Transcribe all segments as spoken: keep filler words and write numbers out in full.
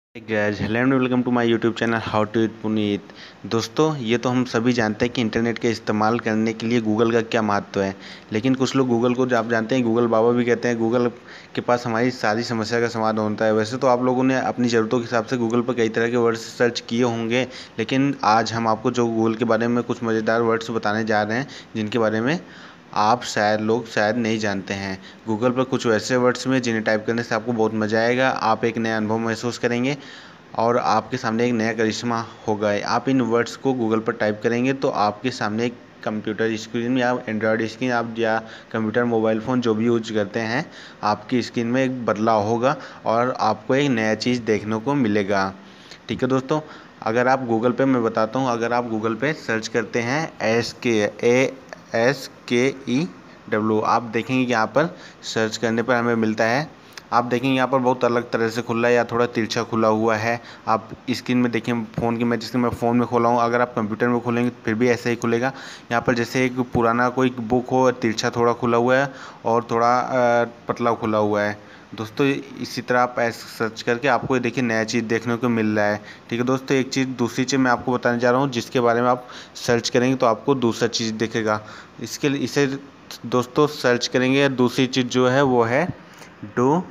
Guys hello and welcome to my YouTube channel how to it Puneet. दोस्तों, ये तो हम सभी जानते हैं कि इंटरनेट का इस्तेमाल करने के लिए गूगल का क्या महत्व है। लेकिन कुछ लोग गूगल को, जो आप जानते हैं, गूगल बाबा भी कहते हैं। गूगल के पास हमारी सारी समस्या का समाधान होता है। वैसे तो आप लोगों ने अपनी ज़रूरतों के हिसाब से गूगल पर कई तरह के वर्ड्स सर्च किए होंगे, लेकिन आज हम आपको जो गूगल के बारे में कुछ मज़ेदार वर्ड्स बताने जा रहे हैं जिनके बारे में आप शायद लोग शायद नहीं जानते हैं। गूगल पर कुछ वैसे वर्ड्स में जिन्हें टाइप करने से आपको बहुत मज़ा आएगा, आप एक नया अनुभव महसूस करेंगे और आपके सामने एक नया करिश्मा होगा। आप इन वर्ड्स को गूगल पर टाइप करेंगे तो आपके सामने एक कंप्यूटर स्क्रीन या एंड्रॉयड स्क्रीन, आप या कंप्यूटर मोबाइल फ़ोन जो भी यूज करते हैं, आपकी स्क्रीन में एक बदलाव होगा और आपको एक नया चीज़ देखने को मिलेगा। ठीक है दोस्तों, अगर आप गूगल पे, मैं बताता हूँ, अगर आप गूगल पे सर्च करते हैं एस के ए एस के ई डब्ल्यू, आप देखेंगे कि यहाँ पर सर्च करने पर हमें मिलता है। आप देखेंगे यहाँ पर बहुत अलग तरह से खुला है या थोड़ा तिरछा खुला हुआ है। आप स्क्रीन में देखिए फ़ोन की, मैं जिसके मैं फ़ोन में खोला हूँ, अगर आप कंप्यूटर में खोलेंगे फिर भी ऐसा ही खुलेगा। यहाँ पर जैसे एक पुराना कोई बुक हो, तिरछा थोड़ा खुला हुआ है और थोड़ा पतला खुला हुआ है। दोस्तों, इसी तरह आप ऐसे सर्च करके आपको देखिए नया चीज़ देखने को मिल रहा है। ठीक है दोस्तों, एक चीज़ दूसरी चीज़ मैं आपको बताने जा रहा हूँ जिसके बारे में आप सर्च करेंगे तो आपको दूसरा चीज़ दिखेगा। इसके लिए इसे दोस्तों सर्च करेंगे। दूसरी चीज़ जो है वो है do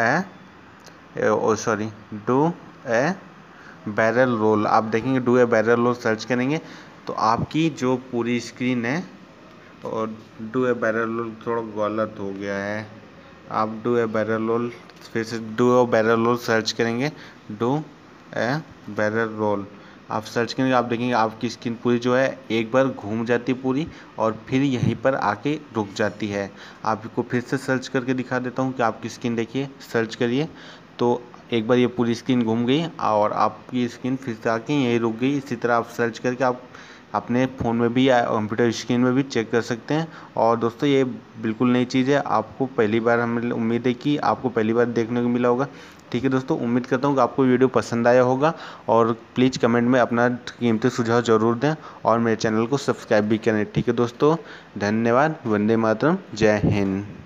a oh sorry do a barrel roll. आप देखेंगे do a barrel roll search करेंगे तो आपकी जो पूरी स्क्रीन है, और डू ए बैरल रोल थोड़ा गलत हो गया है। आप डू ए बैरल रोल, फिर से do a barrel roll search करेंगे। डू ए बैरल रोल आप सर्च करेंगे, आप देखेंगे आपकी स्क्रीन पूरी जो है एक बार घूम जाती है पूरी और फिर यहीं पर आके रुक जाती है। आपको फिर से सर्च करके दिखा देता हूँ कि आपकी स्क्रीन देखिए, सर्च करिए तो एक बार ये पूरी स्क्रीन घूम गई और आपकी स्क्रीन फिर से आके यहीं रुक गई। इसी तरह आप सर्च करके आप अपने फ़ोन में भी या कंप्यूटर स्क्रीन में भी चेक कर सकते हैं। और दोस्तों, ये बिल्कुल नई चीज़ है, आपको पहली बार, हमें उम्मीद है कि आपको पहली बार देखने को मिला होगा। ठीक है दोस्तों, उम्मीद करता हूँ कि आपको वीडियो पसंद आया होगा और प्लीज़ कमेंट में अपना कीमती सुझाव ज़रूर दें और मेरे चैनल को सब्सक्राइब भी करें। ठीक है दोस्तों, धन्यवाद। वंदे मातरम, जय हिंद।